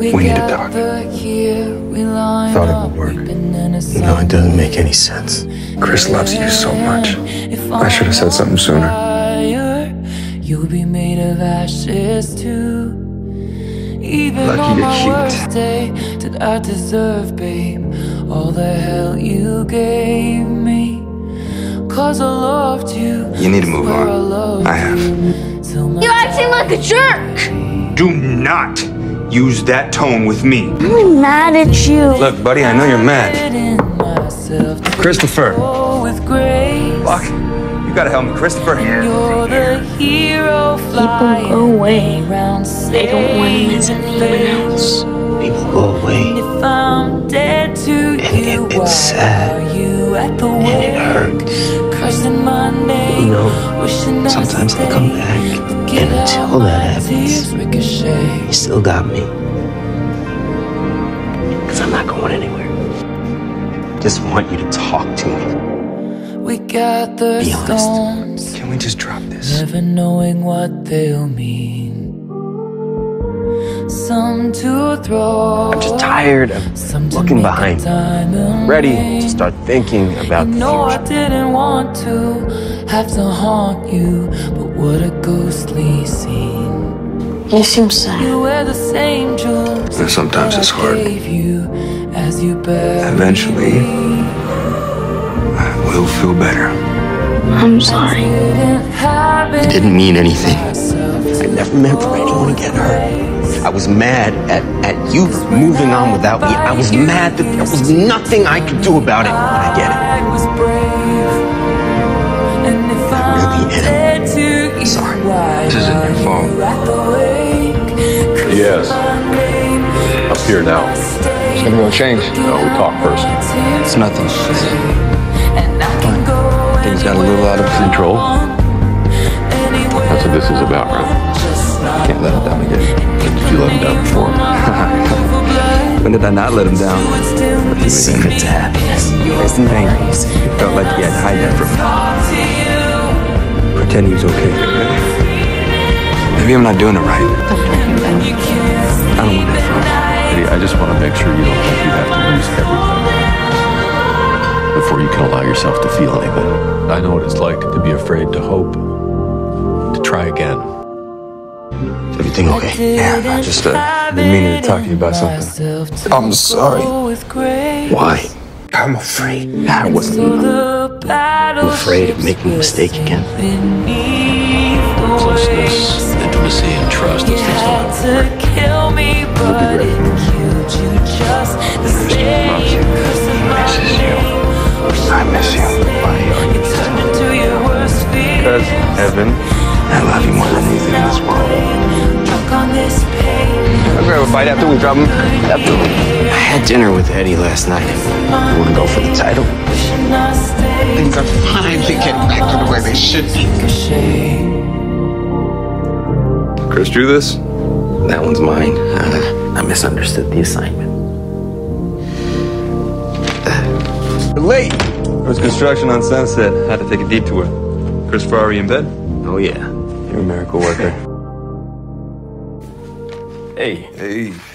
We need to talk. Thought it would work. No, it doesn't make any sense. Chris loves you so much. I should have said something sooner. You'll be made of ashes too. Even Lucky you're on my cute. worst day, did I deserve, babe, all the hell you gave me? 'Cause I loved you. You need to move on. I have. You're acting like a jerk! Do not use that tone with me. I'm mad at you. Look, buddy, I know you're mad. Christopher. Fuck. You gotta help me, Christopher. You're the hero. People go away. They don't want to miss anyone else. People go away, And it's sad, and it hurts. You know, sometimes they come back, and until that happens, you still got me. 'Cause I'm not going anywhere. Just want you to talk to me. We got the Be honest. stones, Can we just drop this? never knowing what they'll mean. Some to throw. I'm just tired of looking behind me. Ready to start thinking about the No, I future. didn't want to have to haunt you, but what a ghostly scene. You seem sad. You wear the same jewels. And sometimes it's hard. As you bury Eventually, I will feel better. I'm sorry. It didn't mean anything. I never meant for anyone to get hurt. I was mad at you moving on without me. I was mad that there was nothing I could do about it. But I get it. I really am. Sorry. This isn't your fault. Yes. Up here now. It's gonna go change. No, we talk first. It's nothing. Things got a little out of control. That's what this is about, right? Can't let him down again. Did you let him down before? When did I not let him down? The secret to happiness isn't angry. It felt like he had to hide that from me. Pretend he was okay. Maybe I'm not doing it right. I don't want that from Eddie, I just want to make sure you don't think you have to lose everything before you can allow yourself to feel anything. I know what it's like to be afraid to hope, to try again. Is everything okay? Yeah, I just been meaning to talk to you about something. I'm sorry. Why? I'm afraid. I wasn't. I'm afraid of making a mistake again. Closeness, intimacy, and trust is things don't have to break. You'll be ready. I miss you. Why are you Because, Evan, I love you more than anything in this world. I'll grab a bite after we drop him. I had dinner with Eddie last night. You want to go for the title? Things are finally getting back to the way they should be. Chris drew this? That one's mine. I misunderstood the assignment. Late! There was construction on Sunset. Had to take a detour. Chris Ferrari in bed? Oh yeah, you're a miracle worker. Hey. Hey.